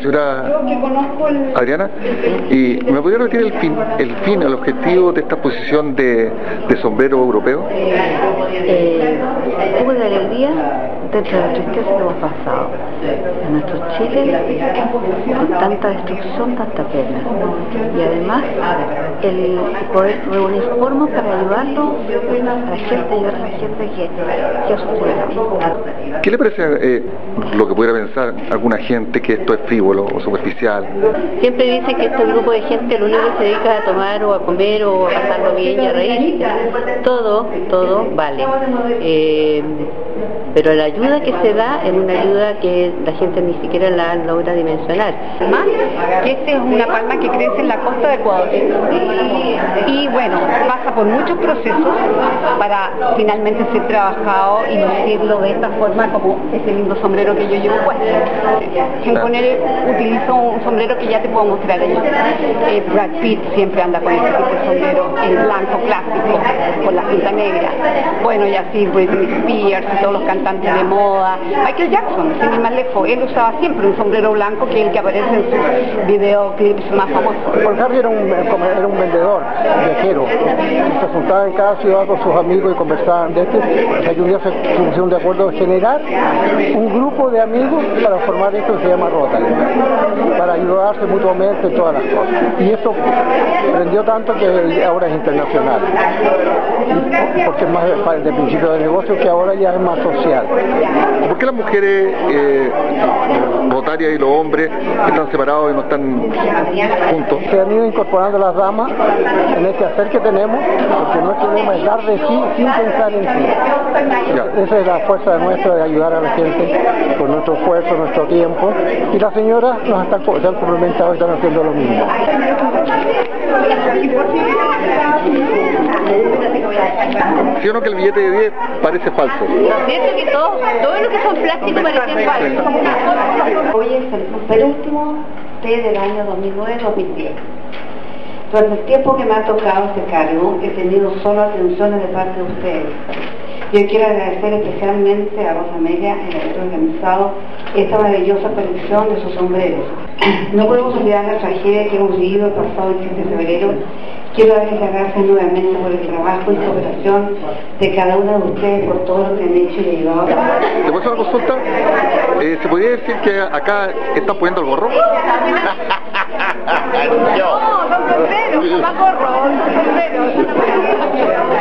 Señora Adriana, ¿y me podría repetir el objetivo de esta exposición de sombrero europeo? Poco de alegría dentro de la tristeza que hemos pasado en nuestro Chile, con tanta destrucción, tanta pena, y además el poder reunir formas para ayudarlo a la gente, ayudar a la gente que ha sufrido. ¿Qué le parece lo que pudiera pensar alguna gente que esto es frívolo o superficial? Siempre dicen que este grupo de gente lo único que se dedica a tomar o a comer o a pasarlo bien y a reír. Todo vale. Pero la ayuda que se da es una ayuda que la gente ni siquiera la logra dimensionar. Más que esta es una palma que crece en la costa de Ecuador y bueno, pasa por muchos procesos para finalmente ser trabajado y lucirlo de esta forma, como ese lindo sombrero que yo llevo puesto. Genconel utilizo un sombrero que ya te puedo mostrar ahí. Brad Pitt siempre anda con este tipo de sombrero, el blanco clásico con la cinta negra. Bueno, y así Britney Spears y todos los cantantes de moda. Michael Jackson, sin ir más lejos, él usaba siempre un sombrero blanco, que es el que aparece en sus videoclips más famosos. Porque Harry era un vendedor, viajero. Se juntaba en cada ciudad con sus amigos y conversaban de esto. O sea, que un día se pusieron de acuerdo en generar un grupo de amigos para formar esto que se llama Rotary, para ayudarse mutuamente en todas las cosas. Y esto prendió tanto que ahora es internacional. Porque es más de principio de negocio, que ahora ya es más social. ¿Por qué las mujeres rotarias y los hombres están separados y no están juntos? Se han ido incorporando las damas en este hacer que tenemos, porque nuestro lema es dar de sí sin pensar en sí. Ya. Esa es la fuerza nuestra, de ayudar a la gente con nuestro esfuerzo, nuestro tiempo, y las señoras se han complementado y están haciendo lo mismo. ¿Sí o no que el billete de 10 parece falso? Cierto que todo lo que son plásticos parecían falsos. Hoy es el penúltimo té del año 2009-2010. Durante el tiempo que me ha tocado este cargo, he tenido solo atenciones de parte de ustedes. Yo quiero agradecer especialmente a Rosa Amelia el haber organizado esta maravillosa colección de sus sombreros. No podemos olvidar la tragedia que hemos vivido el pasado 17 de febrero. Quiero darles las gracias nuevamente por el trabajo y cooperación de cada una de ustedes, por todo lo que han hecho y ayudado. ¿Te puedo hacer una consulta? ¿Se podría decir que acá están poniendo el gorro? No, son sombreros, más gorro, son sombreros.